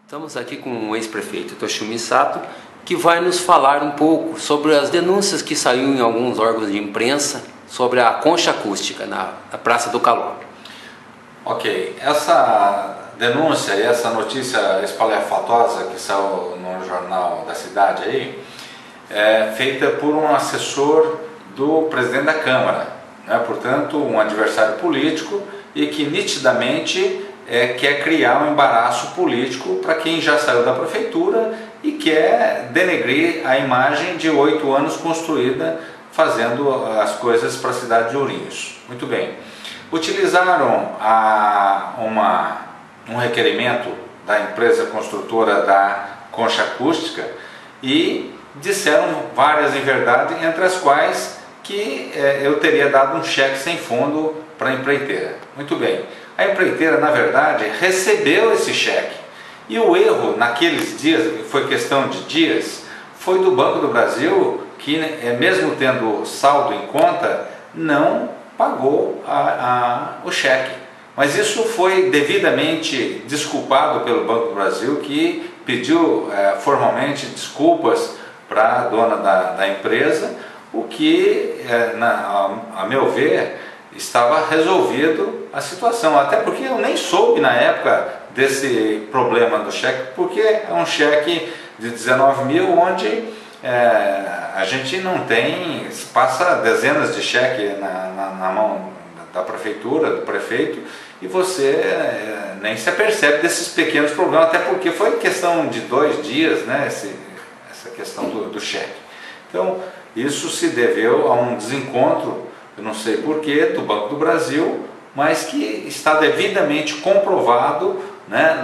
Estamos aqui com o ex-prefeito Toshimi Sato, que vai nos falar um pouco sobre as denúncias que saíram em alguns órgãos de imprensa sobre a concha acústica na Praça do Calor. Ok, essa denúncia e essa notícia espalhafatosa que saiu no jornal da cidade aí, é feita por um assessor do presidente da Câmara, né? Portanto, um adversário político e que nitidamente quer criar um embaraço político para quem já saiu da prefeitura e quer denegrir a imagem de 8 anos construída fazendo as coisas para a cidade de Ourinhos. Muito bem. Utilizaram um requerimento da empresa construtora da concha acústica e disseram várias inverdades, entre as quais que eu teria dado um cheque sem fundo para a empreiteira. Muito bem. A empreiteira, na verdade, recebeu esse cheque. E o erro naqueles dias, foi questão de dias, foi do Banco do Brasil, que mesmo tendo saldo em conta, não pagou o cheque. Mas isso foi devidamente desculpado pelo Banco do Brasil, que pediu formalmente desculpas para a dona da empresa, o que, a meu ver, estava resolvido a situação, até porque eu nem soube na época desse problema do cheque, porque é um cheque de 19 mil onde a gente não tem, passa dezenas de cheques na mão da prefeitura, do prefeito, e você nem se apercebe desses pequenos problemas, até porque foi questão de 2 dias, né, essa questão do cheque. Então, isso se deveu a um desencontro, eu não sei porquê, do Banco do Brasil, mas que está devidamente comprovado, né,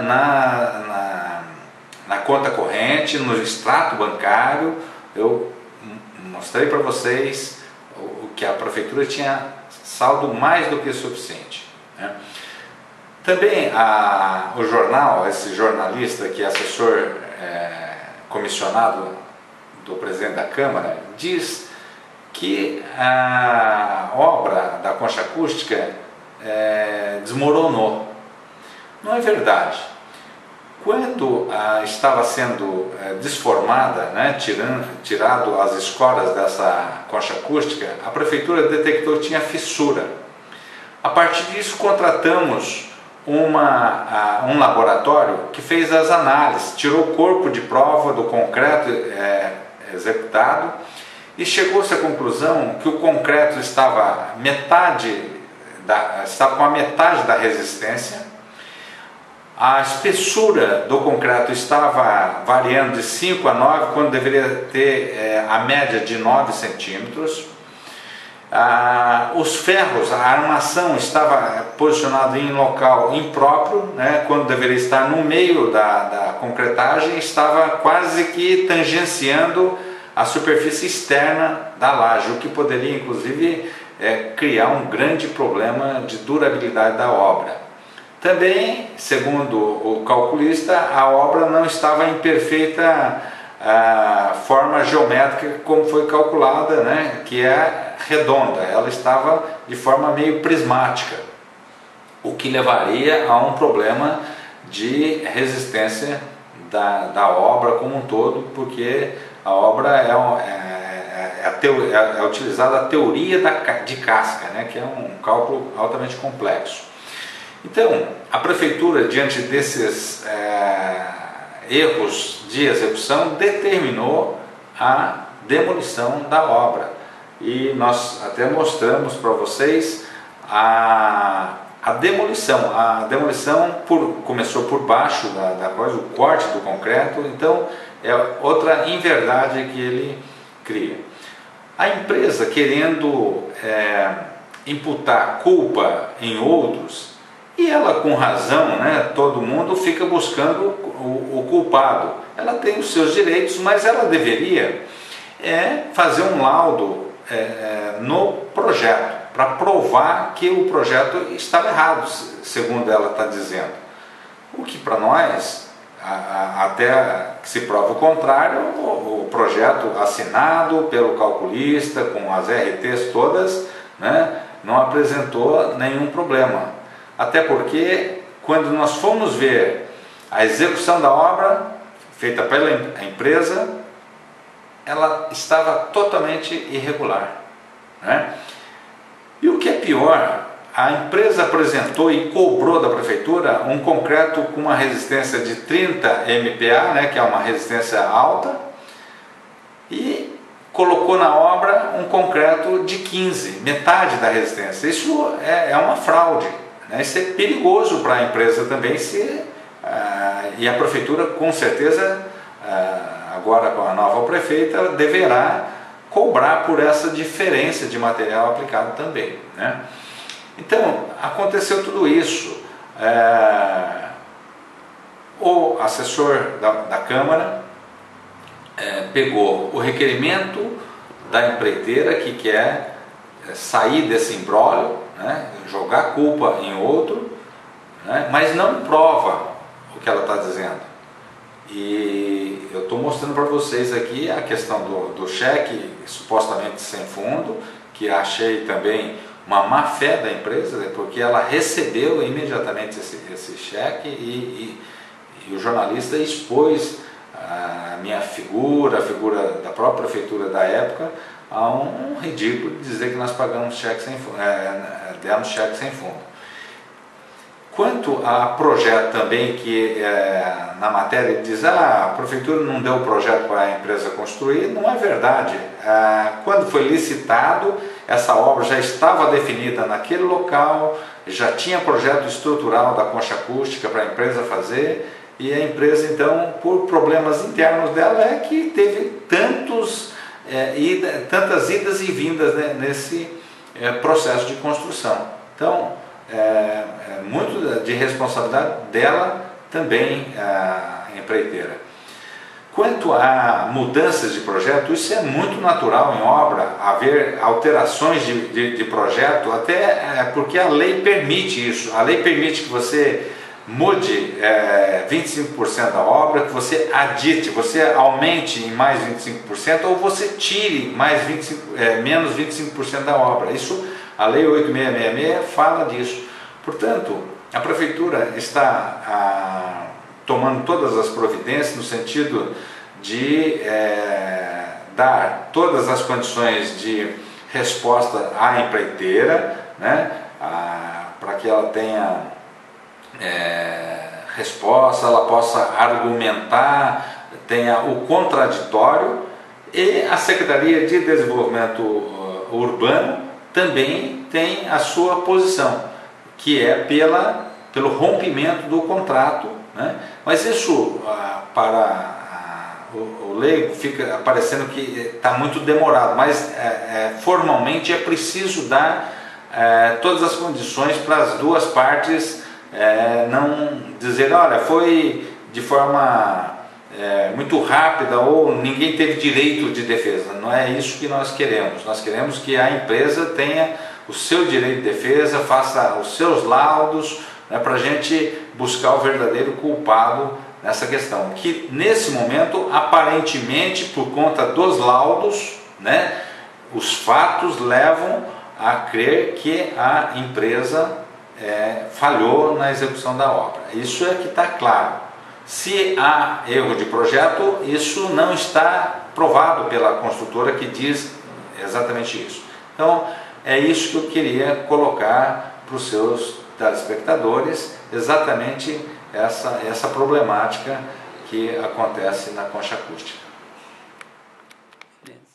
na conta corrente, no extrato bancário. Eu mostrei para vocês que a prefeitura tinha saldo mais do que suficiente, né? Também o jornal, esse jornalista que é assessor comissionado do presidente da Câmara, diz que a obra da concha acústica desmoronou. Não é verdade. Quando estava sendo desformada, né, tirado as escoras dessa concha acústica, a prefeitura detectou que tinha fissura. A partir disso, contratamos um laboratório que fez as análises, tirou o corpo de prova do concreto executado e chegou-se à conclusão que o concreto estava com a metade da resistência, a espessura do concreto estava variando de 5 a 9, quando deveria ter a média de 9 centímetros. Os ferros, a armação estava posicionada em local impróprio, né, quando deveria estar no meio da concretagem, estava quase que tangenciando a superfície externa da laje, o que poderia inclusive criar um grande problema de durabilidade da obra. Também, segundo o calculista, a obra não estava em perfeita forma geométrica como foi calculada, né, que é redonda, ela estava de forma meio prismática, o que levaria a um problema de resistência da obra como um todo, porque a obra é utilizada a teoria de casca, né, que é um cálculo altamente complexo. Então, a prefeitura, diante desses erros de execução, determinou a demolição da obra. E nós até mostramos para vocês a demolição. A demolição começou por baixo da coisa, o corte do concreto. Então, é outra inverdade que ele cria. A empresa, querendo imputar culpa em outros, e ela com razão, né, todo mundo fica buscando o culpado. Ela tem os seus direitos, mas ela deveria fazer um laudo no projeto, para provar que o projeto estava errado, segundo ela está dizendo. O que para nós, até que se prove o contrário, o projeto assinado pelo calculista, com as RTs todas, né, não apresentou nenhum problema. Até porque, quando nós fomos ver a execução da obra feita pela empresa, ela estava totalmente irregular, né? E o que é pior, a empresa apresentou e cobrou da prefeitura um concreto com uma resistência de 30 MPa, né, que é uma resistência alta, e colocou na obra um concreto de 15, metade da resistência. Isso é uma fraude, né? Isso é perigoso para a empresa também, e a prefeitura com certeza, agora com a nova prefeita, deverá cobrar por essa diferença de material aplicado também, né? Então, aconteceu tudo isso. O assessor da Câmara pegou o requerimento da empreiteira que quer sair desse imbróglio, né, jogar a culpa em outro, né, mas não prova o que ela está dizendo. E eu estou mostrando para vocês aqui a questão do cheque supostamente sem fundo, que achei também uma má fé da empresa, né, porque ela recebeu imediatamente esse cheque e o jornalista expôs a minha figura, a figura da própria prefeitura da época, a um ridículo de dizer que nós pagamos cheque sem fundo, demos cheque sem fundo. Quanto a projeto também, que na matéria diz a prefeitura não deu o projeto para a empresa construir, não é verdade. Quando foi licitado, essa obra já estava definida naquele local, já tinha projeto estrutural da concha acústica para a empresa fazer, e a empresa então, por problemas internos dela, é que teve tantas idas e vindas, né, nesse processo de construção. Então, muito de responsabilidade dela também, a empreiteira. Quanto a mudanças de projeto, isso é muito natural em obra, haver alterações de projeto, até porque a lei permite isso. A lei permite que você mude 25% da obra, que você adite, você aumente em mais 25%, ou você tire menos 25% da obra. Isso, a lei 8666 fala disso. Portanto, a prefeitura está tomando todas as providências no sentido de dar todas as condições de resposta à empreiteira, né, para que ela tenha resposta, ela possa argumentar, tenha o contraditório, e a Secretaria de Desenvolvimento Urbano também tem a sua posição, que é pelo rompimento do contrato, né? Mas isso, para o leigo, fica parecendo que está muito demorado, mas formalmente é preciso dar todas as condições para as duas partes não dizer, olha, foi de forma muito rápida ou ninguém teve direito de defesa. Não é isso que nós queremos. Nós queremos que a empresa tenha o seu direito de defesa, faça os seus laudos, né, para a gente buscar o verdadeiro culpado nessa questão. Que nesse momento, aparentemente, por conta dos laudos, né, os fatos levam a crer que a empresa falhou na execução da obra. Isso é que está claro. Se há erro de projeto, isso não está provado pela construtora, que diz exatamente isso. Então, é isso que eu queria colocar para os seus telespectadores, exatamente essa problemática que acontece na concha acústica.